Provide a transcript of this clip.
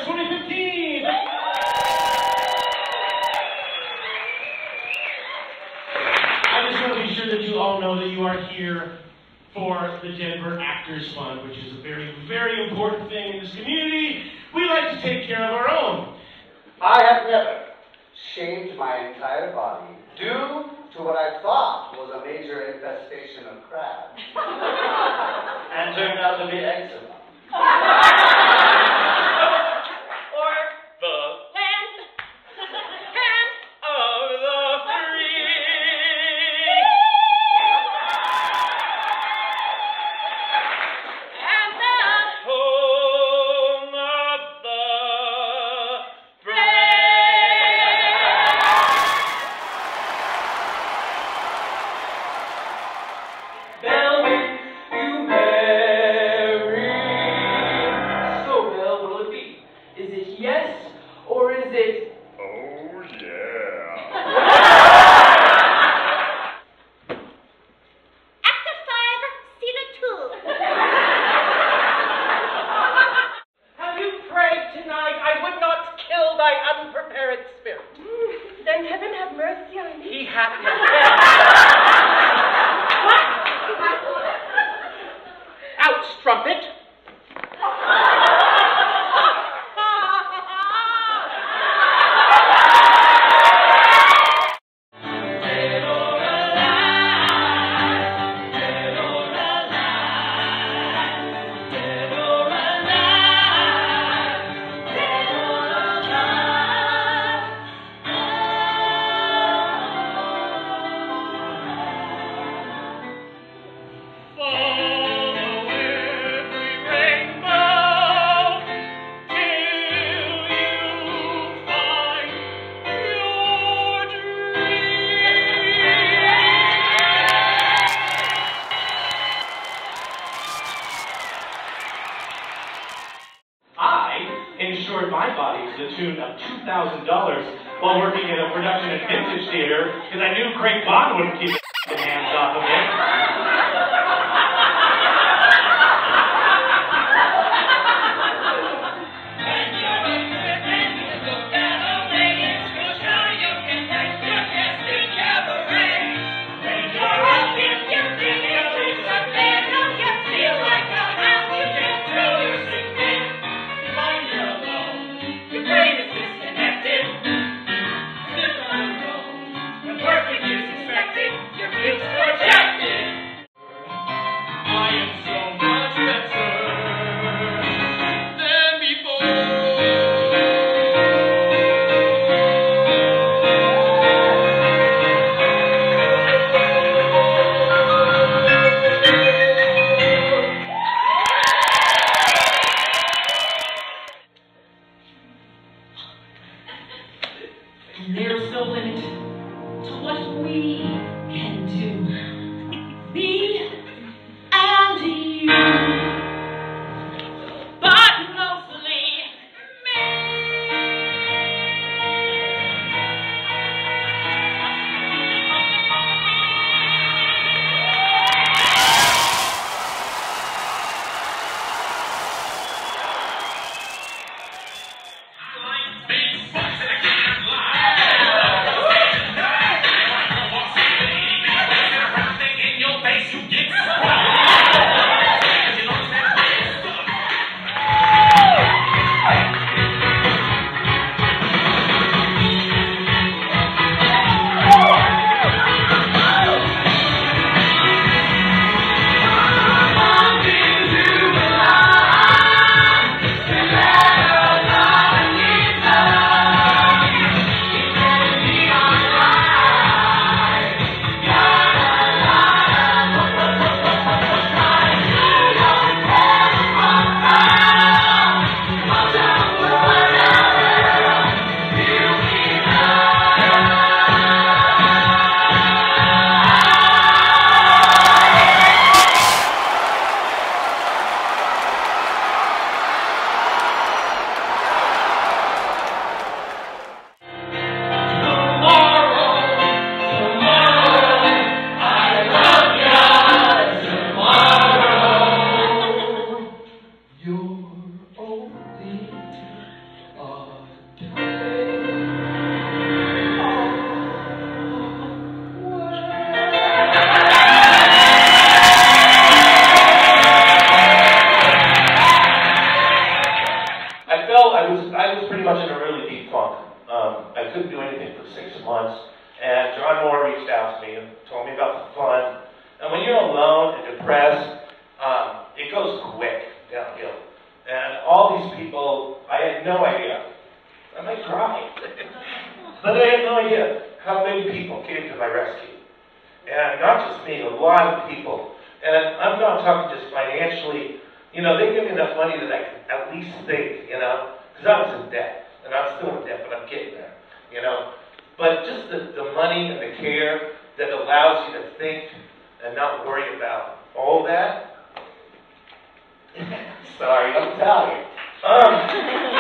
2015. I just want to be sure that you all know that you are here for the Denver Actors Fund, which is a very, very important thing in this community. We like to take care of our own. I have never shaved my entire body due to what I thought was a major infestation of crabs. And turned out to be eczema. Or the land of the free. And the home of the brave. Bell, you marry. So, Bell, will it be? Is it yes, or is it... Oh, yeah. Actor 5, Scene 2. Have you prayed tonight? I would not kill thy unprepared spirit. Then heaven have mercy on me. He hath his Out, strumpet! I insured my body to the tune of $2,000 while working at a production at Vintage Theater because I knew Craig Bond wouldn't keep his hands off of it. And there's no limit to what we can do. Me and you. But mostly me. I was pretty much in a really deep funk. I couldn't do anything for 6 months, and John Moore reached out to me and told me about the fund. And when you're alone and depressed, it goes quick downhill. And all these people, I had no idea. I might cry. But I had no idea how many people came to my rescue. And not just me, a lot of people. And I'm not talking just financially. You know, they give me enough money that I can at least think, you know, because I was in debt. And I'm still in debt, but I'm getting there, you know. But just the money and the care that allows you to think and not worry about all that. Sorry, I'm Italian.